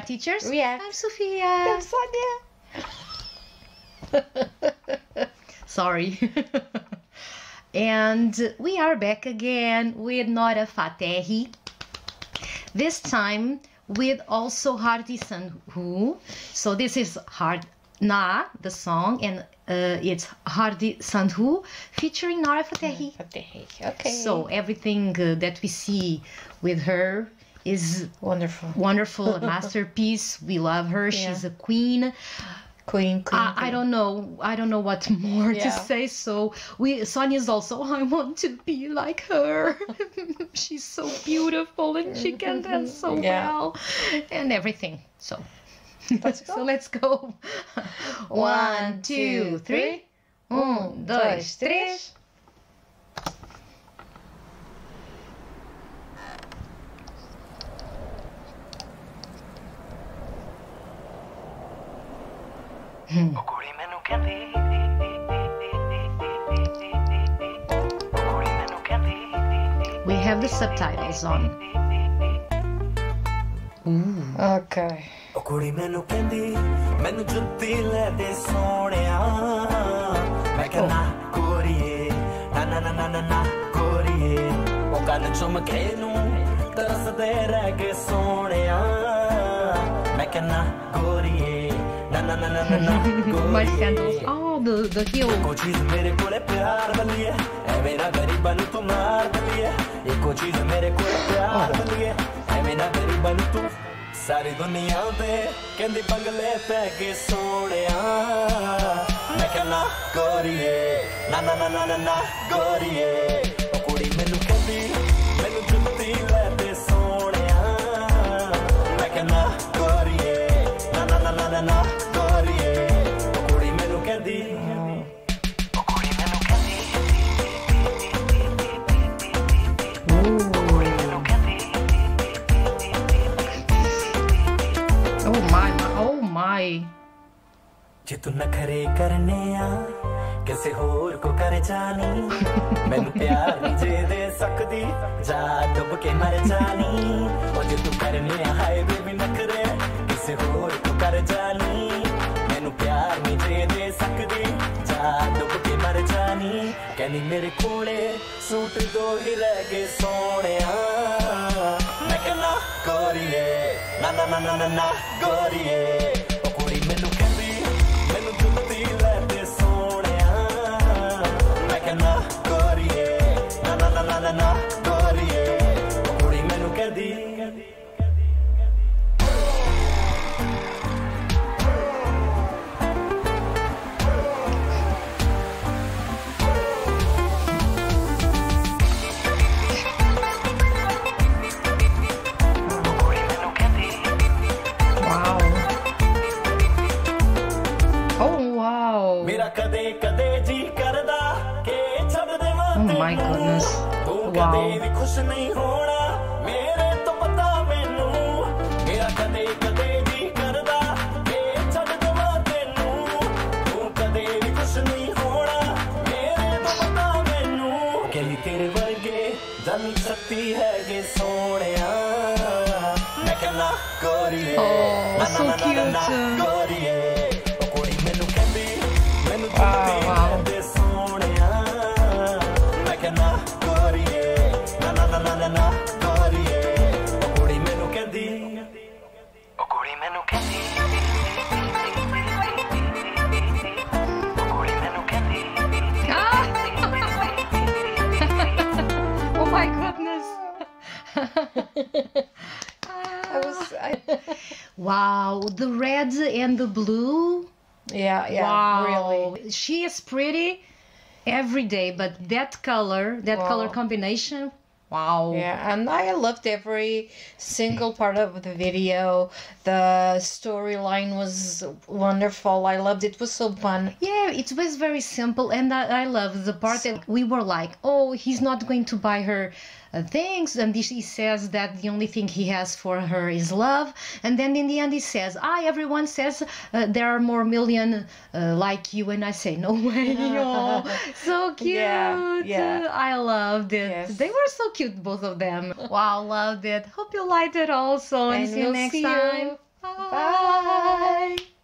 Art Teachers React. I'm Sofia. I'm Sonia. Sorry. And we are back again with Nora FATEHI. This time with also HARRDY SANDHU. So this is Naah, the song, and it's HARRDY SANDHU featuring Nora FATEHI. Okay. So everything that we see with her is wonderful, a masterpiece. We love her. She's a queen. I don't know what more to say. So Sonia is also, I want to be like her. She's so beautiful and she can dance so well and everything. So let's go. So let's go. 1, 2, 3. 1, 2, 3. We have the subtitles on. Okay. My sandals. Oh, the heel. सारी दुनिया दे कहंदी बंगले पे के सोनिया मैं कहना गोरिए ना ना ना ना ना गोरिए ओ कुड़ी मैनू कहंदी मैनू जुत्ती ले दे सोनिया मैं कहना गोरिए ना ना ना ना ना गोरिए ओ कुड़ी मैनू कहंदी जे तू नखरे करने आ किसे होर को कर जानी मैनू प्यार नहीं जे दे सकदी जा डुब के मर जानी ओ जे तू करने आ हाय बेबी नखरे किसे होर को कर जानी मैनू प्यार नहीं जे दे सकदी जा डुब के मर जानी कहनी मेरे कोले सूट दो ही रह गए सोनिया मैं कहना गोरिए ना ना ना ना ना गोरिए ओ कुड़ी मैनू कहंदी Oh my goodness. Wow. Oh, so cute. Wow. Oh my goodness. Wow, the red and the blue. Yeah, wow. Really. She is pretty every day, but that color combination, wow. Yeah, and I loved every single part of the video. The storyline was wonderful. I loved it. It was so fun. Yeah, it was very simple, and I love the part that we were like, oh, he's not going to buy her things, and he says that the only thing he has for her is love, and then in the end he says, everyone says there are more million like you, and I say, no way. Oh, so cute. Yeah. I loved it. Yes. They were so cute, both of them. Wow, loved it. Hope you liked it also, and see you next time. Bye.